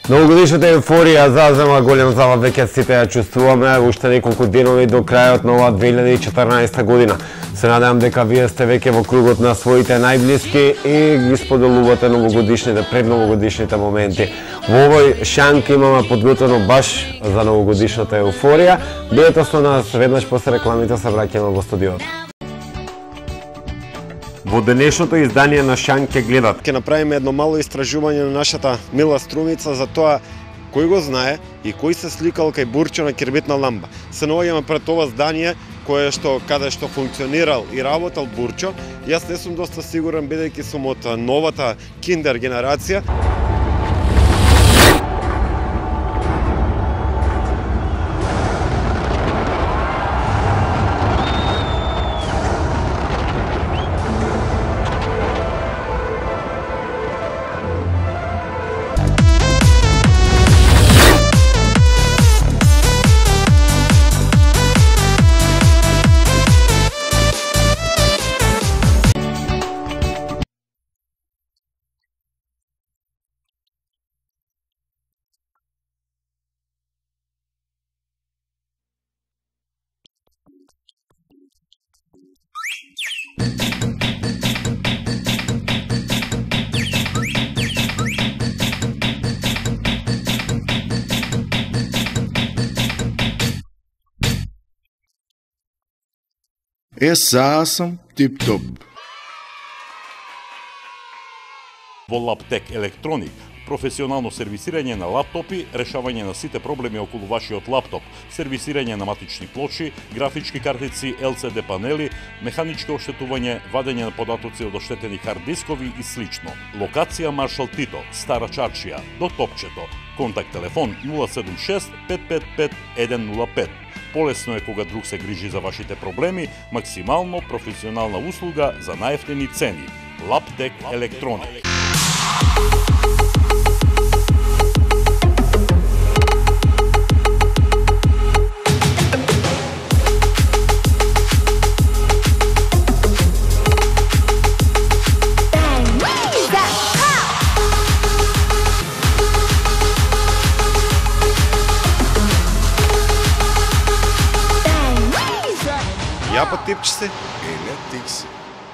Новогодишната еуфорија зазема голем залав, веќе сите ја чувствуваме, уште неколку денови до крајот на оваа 2014 година. Се надевам дека вие сте веќе во кругот на своите најблиски и ги споделувате новогодишните, предновогодишните моменти. Во овој шанк имаме подготвено баш за новогодишната еуфорија. Бидете со нас, веднаш после рекламите се враќаме во студиото. Во денешното издание на Шанк ќе гледат. Ќе направиме едно мало истражување на нашата мила струмица за тоа кој го знае и кој се сликал кај Бурчо на кербитна ламба. Се наоѓаме пред ова здание каде што функционирал и работел Бурчо. Јас не сум доста сигурен бидејќи сум од новата киндер генерација. Сега сум тип-топ. Во Лаптек Електроник, професионално сервисирање на лаптопи, решавање на сите проблеми околу вашиот лаптоп, сервисирање на матични плочи, графички картици, LCD панели, механичко оштетување, вадење на податоци од оштетени хард дискови и слично. Локација Маршал Тито, Стара Чаршија, до Топчето. Контакт телефон 076 555 105. Полесно е кога друг се грижи за вашите проблеми, максимално професионална услуга за најевтини цени. Лаптек Електроник. Ја па типче си? Еле, тик си.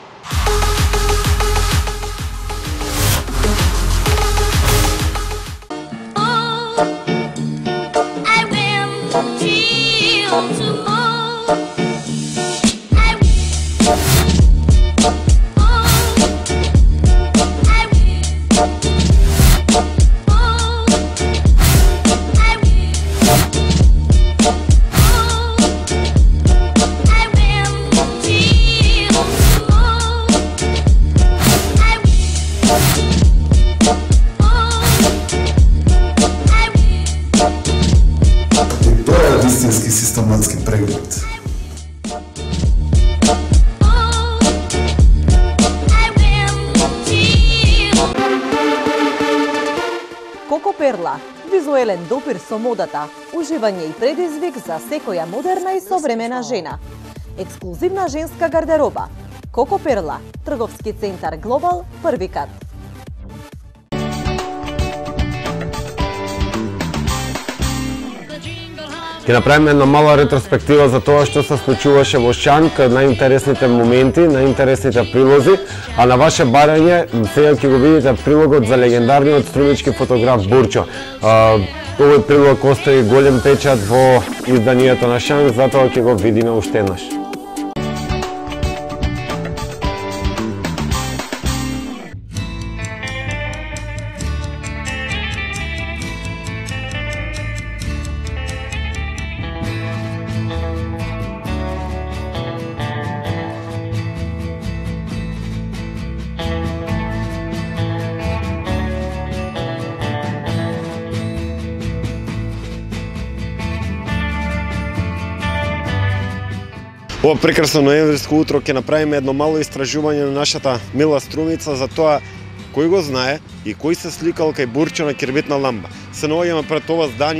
Истински систематски преглед. Коко Перла, визуелен допир со модата, уживање и предизвик за секоја модерна и современа жена. Ексклузивна женска гардероба. Коко Перла, трговски центар Глобал, први кат. Ќе направиме една мала ретроспектива за тоа што се случуваше во Шанк, најинтересните моменти, најинтересните прилози, а на ваше барање сега ќе го видите прилогот за легендарниот струмички фотограф Бурчо. Овој прилог остави голем печат во изданието на Шанк, затоа ќе го видиме уште еднаш. Ова прекрасно ноемвриско утро ќе направиме едно мало истражување на нашата мила струмица за тоа кој го знае и кој се сликал кај Бурчо на кербитна ламба. Се наоѓаме пред ова здание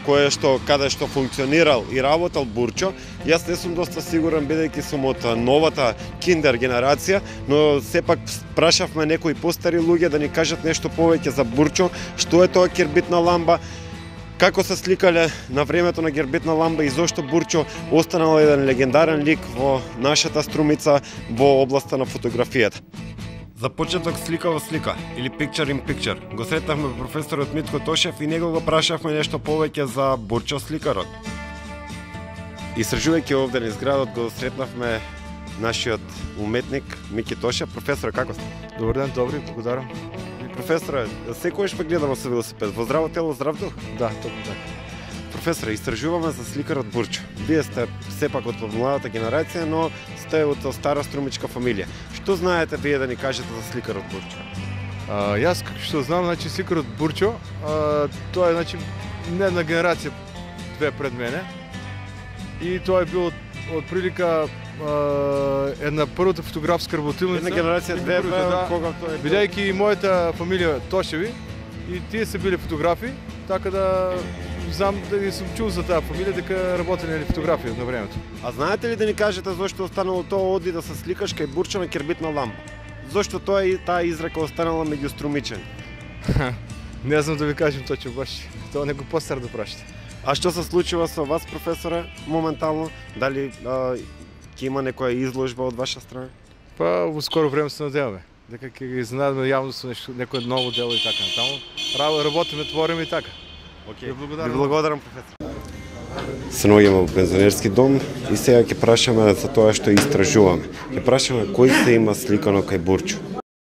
каде што функционирал и работел Бурчо. Јас не сум доста сигурен бидејќи сум од новата киндер генерација, но сепак прашавме некои постари луѓе да ни кажат нешто повеќе за Бурчо, што е тоа кербитна ламба, како се сликале на времето на гербитна ламба и зошто Бурчо останал еден легендарен лик во нашата Струмица во областа на фотографијата. За почеток слика во слика, или picture in picture. Го сретнавме професорот Митко Тошев и него го прашавме нешто повеќе за Бурчо сликарот. Истражувајќи овде низ градот го сретнавме нашиот уметник Мики Тошев. Професор, како сте? Добар ден, добри, благодарам. Професоре, секојаш ме гледаме со велосипед. Во здраво тело, здрав дух? Да, токму така. Професоре, истражуваме за сликарот Бурчо. Вие сте сепак од младата генерација, но сте од стара струмичка фамилија. Што знаете вие да ни кажете за сликарот Бурчо? Јас што знам, значи сликарот Бурчо, тоа е значи не една генерација две пред мене. И тоа е било од прилика една првата фотографска работилница. Една генерација две, кога тоа е? Бидејќи мојата фамилија Тошеви и тие се биле фотографи, така да знам да сум чул за таа фамилија дека работеле на фотографија на времето. А знаете ли да ни кажете зошто останало тоа оди да се сликаш кај Бурчо на кербитна ламба? Зошто тоа и таа изрека останала меѓу струмичани? Не знам да ви кажем точно баш. Тоа него постар да прашате. А што се случува со вас, професоре, моментално? Дали ќе има некоја изложба од ваша страна? Па во скоро време се надеваме дека ќе ги изненадаме јавно со некое ново дело и така натаму. Работиме, твориме и така. Океј, ви благодарам, професор. Се наоѓаме во пензионерски дом и сега ќе прашаме за тоа што истражуваме. Ќе прашаме кој се има сликано кај Бурчо.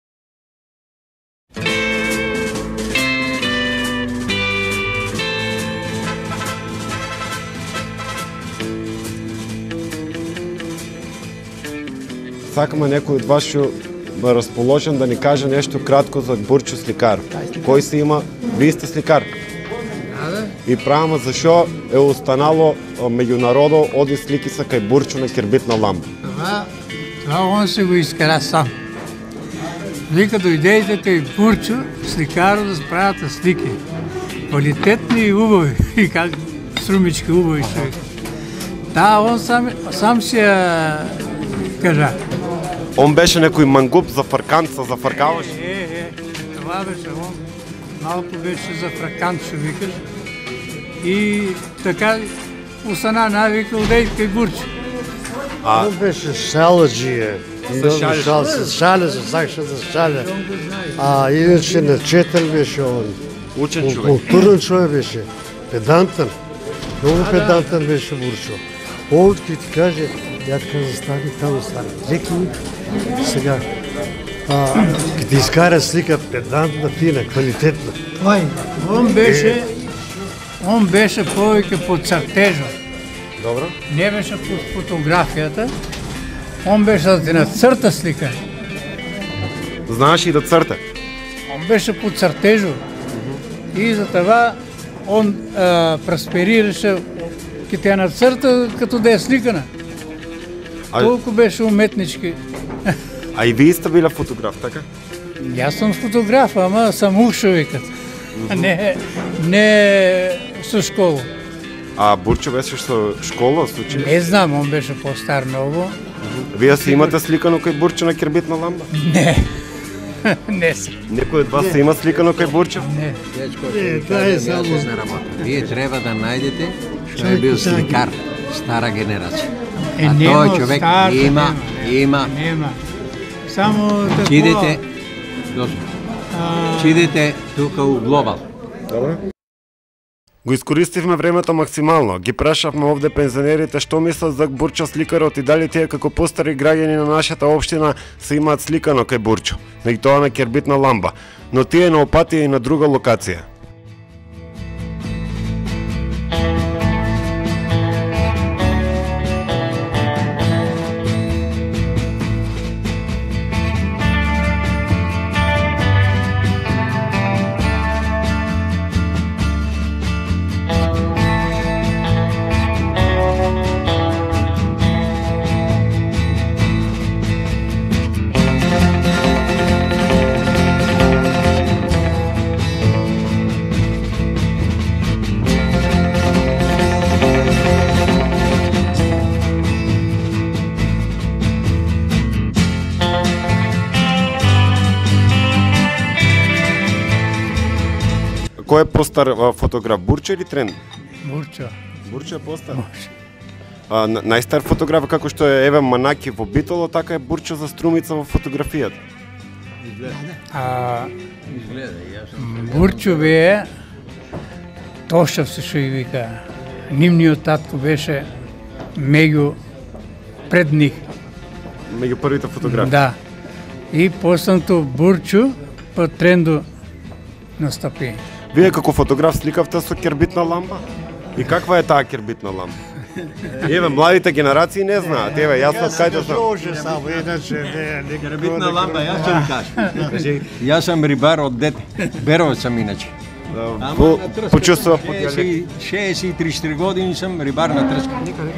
Сакаме некој од вас што расположен да ни каже нешто кратко за Бурчо сликар. Кој се има? Вие сте сликар. И правиме зашо е останало меѓу народот оди слики са кај Бурчо на кербитна ламба. Това он се го искара сам. Вика дојдејте кај Бурчо сликаро да справат слики. Квалитетни и убави. И как струмички убави човек. Да, он сам си ја кажа. Он беше некој мангуп за фарканца, за фаркаваш? Това беше он. Малко беше за фракант, што викаш. И така остана навика одеј кај Бурчо. Он беше шаладжија. Се шале, се сакаше да шале. А иначе начетен беше он. Учен човек. Културен човек беше. Педантен. Много педантен беше Бурчо. Овде ќе ти каже, ја така застани, таму стани. Леки ми. Сега, ќе ти искара слика педантна, фина, квалитетна. Он беше повеќе по цртежот. Добро. Не беше по фотографијата. Он беше да ти нацрта слика. Знаеш и да црта? Он беше по цртежот. И за това он просперираше, ќе те нацрта като да е сликана. Толку беше уметнички. А и вие сте биле фотограф, така? Јас сум фотограф, ама сам ушовикот. Не со школа. А Бурчо беше со школа, со училиште? Не знам, он беше по-стар многу. Вие се имате сликано кај Бурчо на кербитна ламба? Не. Не се. Некој од вас се има сликано кај Бурчо? Не. Това е само на работа. Вие треба да најдете што е бил сликар, стара генерација. А тој човек има. Нема. Само тако. Чидете тука у Глобал. Добро. Го искористивме времето максимално. Ги прашавме овде пензионерите што мислат за Бурчо сликарот и дали тие како постари граѓани на нашата општина се имаат сликано кај Бурчо, и тоа на кербитна ламба, но тие на Опатија и на друга локација. кој е постар фотограф, Бурчо или Тренд? Бурчо. Бурчо е постар. Најстар фотограф како што е Еве Манаки во Битоло, така е Бурчо за Струмица во фотографијата. Бурчо бе Тошев се што и вика. Нивниот татко беше меѓу пред нив. Меѓу првите фотографи. Да. И последното Бурчо по Тренду настапи. Вие како фотограф сликавте со кербитна лампа? И каква е таа кербитна лампа? Еве, младите генерации не знаат. Еве, јас од кај да знам. Може само, иначе не. Кербитна лампа, јас ќе ви кажам. Јас сум рибар од дете. Беровец сум иначе. Почувствува 63 години сум рибар на трска.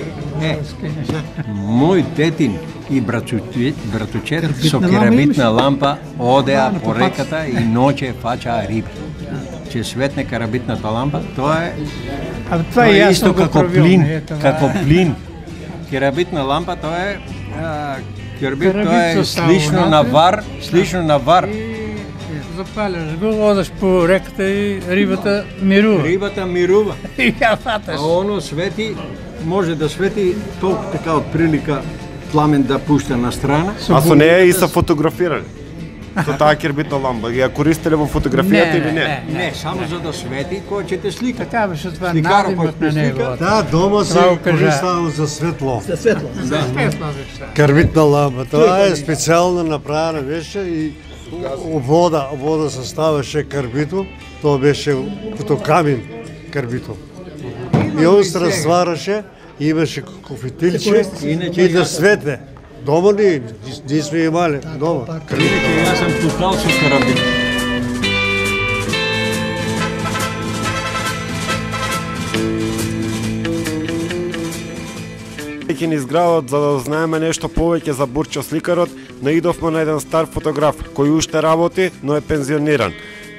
Мој тетин и братучет со кербитна лампа одеа по реката и ноќе фаќаа риби. Че светне карабитната лампа, тоа е исто како плин, Керабитна лампа тоа е кербит, тоа е слично на вар. Запаляш го, одаш по реката и рибата мирува. Рибата мирува. И ја фаташ. А оно свети, може да свети толку така од прилика пламен да пушта на страна. А со неја и се фотографирали? Со таа кербитна лампа, ја користеле во фотографијата или не? Не, само за да свети, кој ќе те слика. Така беше това надимот на него. Да, дома се користава за светло. За светло. Кербитна лампа, тоа е специјално направена беше и вода се ставаше карбито, тоа беше като камин карбито. И он се раствараше, имаше кофетилче и да свете. Дома ние сме имали, дома. Јас сум пукал со карабин. Ќе ни изградат за да знаеме нешто повеќе за Бурчо сликарот, наидовме на еден стар фотограф кој уште работи, но е пензиониран.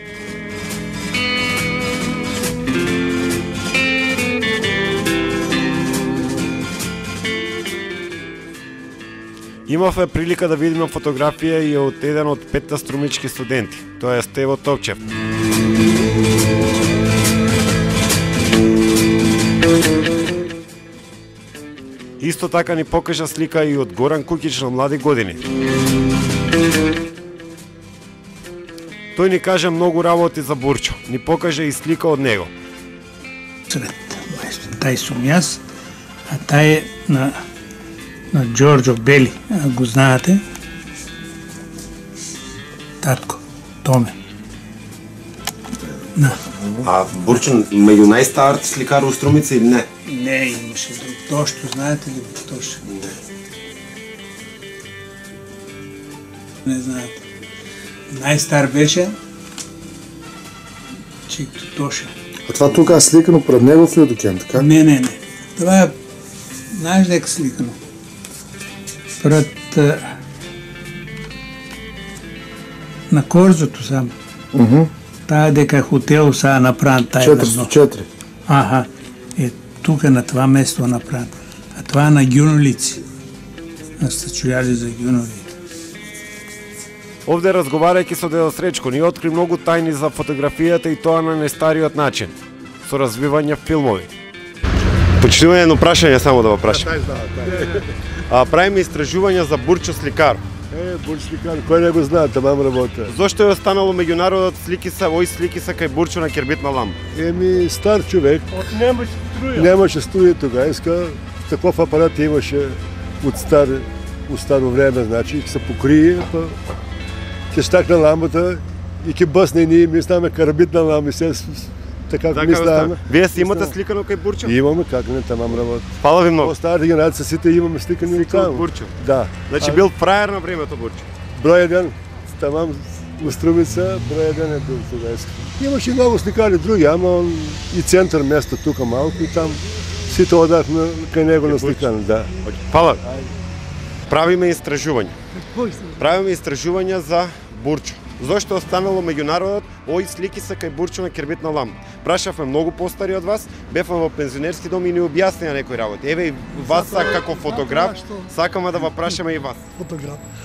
Имавме прилика да видиме фотографија и од еден од 5 струмички студенти, тоа е Стево Топчев. Исто така ни покажа слика и од Горан Кукич на млади години. Тој ни каже многу работи за Бурчо, ни покаже и слика од него. Тај сум јас, а тај е на Джорджо Бели, го знаете. Татко, Томе. А Бурчо меѓу најстарите сликари у Струмица или не? Не, имаше друг. Тошто, знаете ли Тошто? Не знаете. Најстар беше Чикто Тоша. А това тука е сликано пред негов ли докент, така? Не. Това е, знаеш дека сликано. Пред на Корзото сам. Таа дека е хотел сега направен тај. 404. Аха. Е, тука на това место направен. А това е на Гюнолици. На стачујали за Гюнови. Овде разговарајќи со Дедо Сречко, ни откри многу тајни за фотографијата и тоа на најстариот начин, со развивање филмови. Почнуваме едно прашање само да го прашам. Правиме истражувања за Бурчо сликар. Бурчо сликар, кој не го знае, тамам работа. Зошто е останало меѓу народот слики са, овој слики са кај Бурчо на кербитна лампа? Стар човек. Немаше струја. Немаше струја тогава, таков апарат имаше од старо време, значи, се покрие, па ќе стакна лампата и ќе бъсне ние, ми ставаме карабитна лампа, така ми ставаме. Вие си имате сликано кај Бурчо? Имаме, как не, тамам работа. Фала ви многу. По старите генерации сите имаме сликани таму. Бурчо? Да. Значи бил фраер на времето Бурчо? Број еден, тамам у Струмица, број еден е бил тогава. Имаше многу сликари други, ама и центар место тука малку и там сите одахме кај него на сликан, да. Фала. Правиме истражување. Правиме истражувања за Бурчо. Зошто останало меѓу народот овој слики са кај Бурчо на кербитна лампа? Прашавме многу постари од вас, бевме во пензионерски дом и ни објаснија некои работи. Еве и вас како фотограф, сакаме да ва прашаме и вас. Фотограф.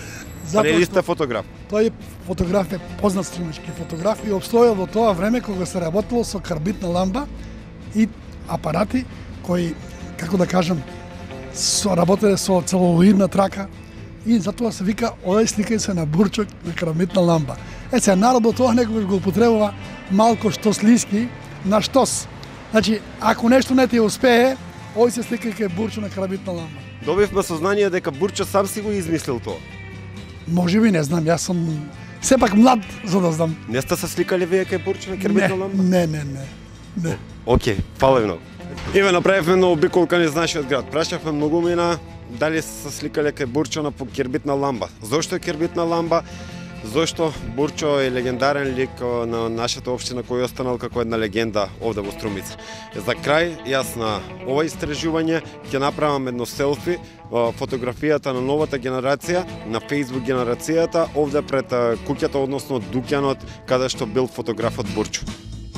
Дали сте фотограф? Тој фотограф е познат струмички фотограф и обстојал во тоа време кога се работело со карбитна ламба и апарати кои, како да кажам, работеле со целулоидна трака и затоа се вика одај сликај се на бурчок на карбитна ламба. Се народот тоа некогаш го употребува малку штослиски на штос. Значи, ако нешто не ти успее, ој се сликај кај бурчо на карбитна ламба. Добивме сознание дека Бурчо сам си го измислил тоа. Може би, не знам, јас сум сепак млад за да знам. Не сте се сликали вие кај Бурчо на карбитна ламба? Не. Океј, фала ви многу. Иве, направивме на обиколка низ нашиот град. Прашавме многумина дали се сликале кај Бурчо на кербитна ламба. Зошто е кербитна ламба? Зошто Бурчо е легендарен лик на нашата општина кој е останал како една легенда овде во Струмица. За крај, јас на ова истражување ќе направам едно селфи, фотографијата на новата генерација, на Facebook генерацијата, овде пред куќата, односно дуќанот, каде што бил фотографот Бурчо.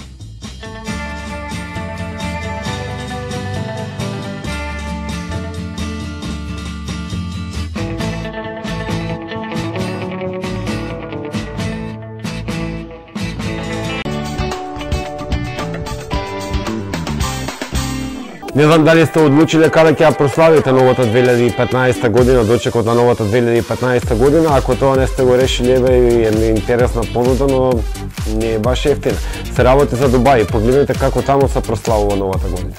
Не знам дали сте одлучиле каде ќе ја прославите новата 2015 година, дочекот на новата 2015 година. Ако тоа не сте го решили, еве една интересна понуда, но не е баш ефтина. Се работи за Дубај, погледнете како таму се прославува новата година.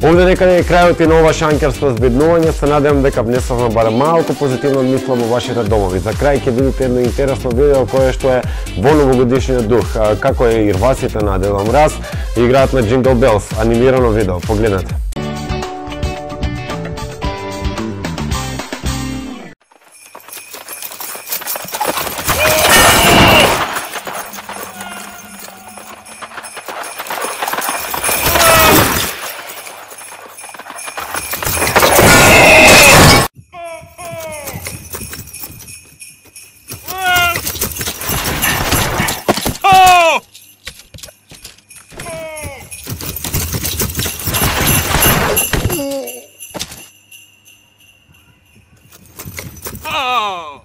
Овде некаде е крајот и на ова шанкерско збеднување, се надевам дека внесовме барем малку позитивно мисло во вашите домови. За крај ќе видите едно интересно видео кое што е во новогодишниот дух, како е ирвасите на Дед Мраз играат на Jingle Bells, анимирано видео. Погледнете. Oh!